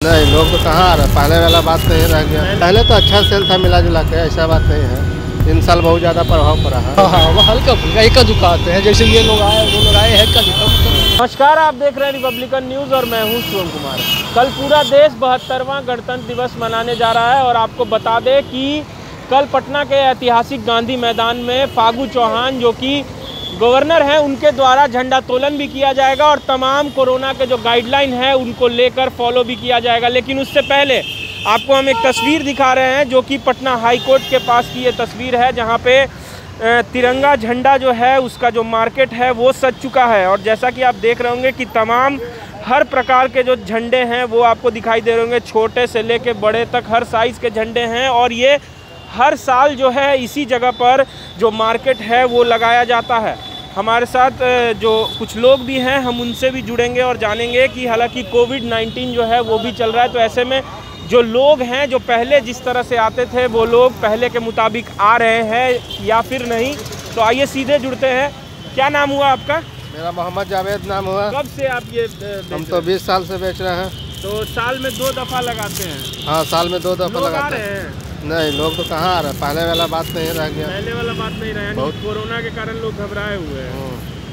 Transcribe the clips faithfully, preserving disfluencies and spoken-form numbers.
नहीं, लोग तो कहाँ आ रहे, पहले वाला बात नहीं रह गया। पहले तो अच्छा सेल था मिला जुला के, ऐसा बात नहीं है। इन साल बहुत ज़्यादा प्रभाव पड़ा है। हाँ हाँ, वो हल्का फुल्का एक दुखा आते हैं, जैसे ये लोग आए वो लोग आए, हल्का दुखा। नमस्कार, आप देख रहे हैं रिपब्लिकन न्यूज़ और मैं हूं शिवम कुमार। कल पूरा देश बहत्तरवां गणतंत्र दिवस मनाने जा रहा है और आपको बता दें कि कल पटना के ऐतिहासिक गांधी मैदान में फागू चौहान जो कि गवर्नर हैं उनके द्वारा झंडोत्तोलन भी किया जाएगा और तमाम कोरोना के जो गाइडलाइन है उनको लेकर फॉलो भी किया जाएगा। लेकिन उससे पहले आपको हम एक तस्वीर दिखा रहे हैं जो कि पटना हाई कोर्ट के पास की ये तस्वीर है, जहां पे तिरंगा झंडा जो है उसका जो मार्केट है वो सज चुका है। और जैसा कि आप देख रहे होंगे कि तमाम हर प्रकार के जो झंडे हैं वो आपको दिखाई दे रहे होंगे, छोटे से लेके बड़े तक हर साइज़ के झंडे हैं। और ये हर साल जो है इसी जगह पर जो मार्केट है वो लगाया जाता है। हमारे साथ जो कुछ लोग भी हैं हम उनसे भी जुड़ेंगे और जानेंगे कि हालांकि कोविड नाइन्टीन जो है वो भी चल रहा है, तो ऐसे में जो लोग हैं जो पहले जिस तरह से आते थे वो लोग पहले के मुताबिक आ रहे हैं या फिर नहीं। तो आइए सीधे जुड़ते हैं। क्या नाम हुआ आपका? मेरा मोहम्मद जावेद नाम हुआ। कब से आप ये हम तो बीस साल से बेच रहे हैं। तो साल में दो दफ़ा लगाते हैं? हाँ, साल में दो दफ़ा लगाते हैं। नहीं, लोग तो कहाँ आ रहे, पहले वाला बात नहीं रह गया। पहले वाला बात नहीं रहा, यानी कोरोना के कारण लोग घबराए हुए हैं।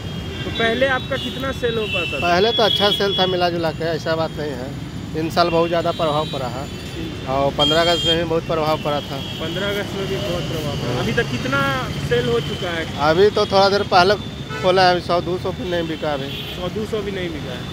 तो पहले आपका कितना सेल हो पाता था? पहले तो अच्छा सेल था मिला जुला के, ऐसा बात नहीं है। इन साल बहुत ज़्यादा प्रभाव पड़ा है और पंद्रह अगस्त में भी बहुत प्रभाव पड़ा था। पंद्रह अगस्त में भी बहुत प्रभाव पड़ा। अभी तक कितना सेल हो चुका है? अभी तो थोड़ा देर पहले खोला है, अभी सौ दो सौ भी नहीं बिका। अभी सौ दो सौ भी नहीं बिका है।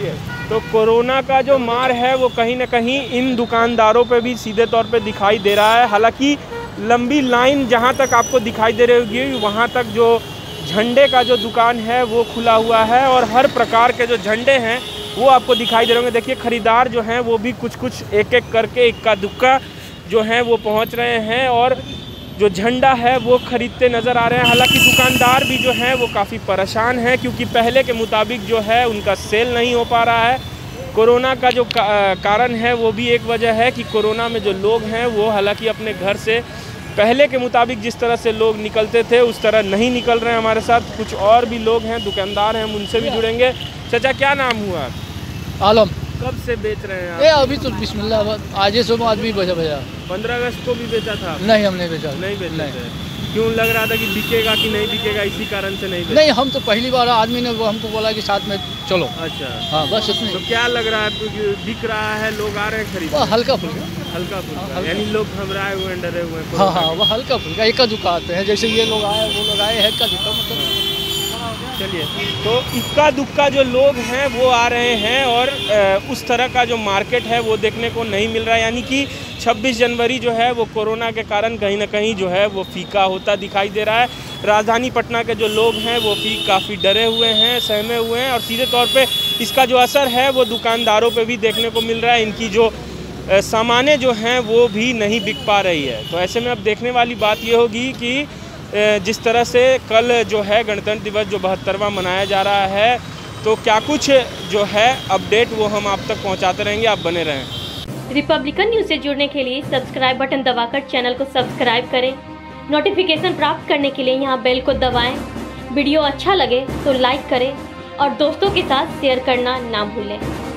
तो कोरोना का जो मार है वो कहीं ना कहीं इन दुकानदारों पे भी सीधे तौर पे दिखाई दे रहा है। हालांकि लंबी लाइन जहां तक आपको दिखाई दे रही होगी वहां तक जो झंडे का जो दुकान है वो खुला हुआ है और हर प्रकार के जो झंडे हैं वो आपको दिखाई दे रहे होंगे। देखिए, खरीदार जो हैं वो भी कुछ कुछ एक एक करके इक्का दुक्का जो हैं वो पहुँच रहे हैं और जो झंडा है वो खरीदते नज़र आ रहे हैं। हालांकि दुकानदार भी जो हैं वो काफ़ी परेशान हैं क्योंकि पहले के मुताबिक जो है उनका सेल नहीं हो पा रहा है। कोरोना का जो का, कारण है वो भी एक वजह है कि कोरोना में जो लोग हैं वो हालांकि अपने घर से पहले के मुताबिक जिस तरह से लोग निकलते थे उस तरह नहीं निकल रहे हैं। हमारे साथ कुछ और भी लोग हैं, दुकानदार हैं, हम उनसे भी जुड़ेंगे। चाचा, क्या नाम हुआ? आलम। कब से बेच रहे हैं आप? ए अभी तो बिस्मिल्लाह आज ही सुबह आदमी बजा बजा। पंद्रह अगस्त को भी बेचा था? नहीं, हम नहीं बेचा। नहीं बेचा थे। क्यों लग रहा था कि बिकेगा कि नहीं बिकेगा, इसी कारण से नहीं बेचा? नहीं, हम तो पहली बार आदमी ने वो हमको बोला कि साथ में चलो। अच्छा, हाँ, बस इतनी। तो क्या लग रहा है, बिक रहा है, लोग आ रहे हैं खरीद? हल्का फुल्का हल्का फुल्का, यानी लोग घबराए हुए हैं, डरे हुए हैं। हाँ हाँ, वो हल्का फुल्का एक दुखा आते हैं, जैसे ये लोग आए वो लोग आए, हल्का दुखा मतलब। चलिए, तो इक्का दुक्का जो लोग हैं वो आ रहे हैं और उस तरह का जो मार्केट है वो देखने को नहीं मिल रहा है। यानी कि छब्बीस जनवरी जो है वो कोरोना के कारण कहीं ना कहीं जो है वो फीका होता दिखाई दे रहा है। राजधानी पटना के जो लोग हैं वो भी काफ़ी डरे हुए हैं, सहमे हुए हैं और सीधे तौर पे इसका जो असर है वो दुकानदारों पे भी देखने को मिल रहा है। इनकी जो सामानें जो हैं वो भी नहीं बिक पा रही है। तो ऐसे में अब देखने वाली बात ये होगी कि जिस तरह से कल जो है गणतंत्र दिवस जो बहत्तरवां मनाया जा रहा है, तो क्या कुछ जो है अपडेट वो हम आप तक पहुंचाते रहेंगे। आप बने रहें। रिपब्लिकन न्यूज़ से जुड़ने के लिए सब्सक्राइब बटन दबाकर चैनल को सब्सक्राइब करें। नोटिफिकेशन प्राप्त करने के लिए यहाँ बेल को दबाएं। वीडियो अच्छा लगे तो लाइक करें और दोस्तों के साथ शेयर करना ना भूलें।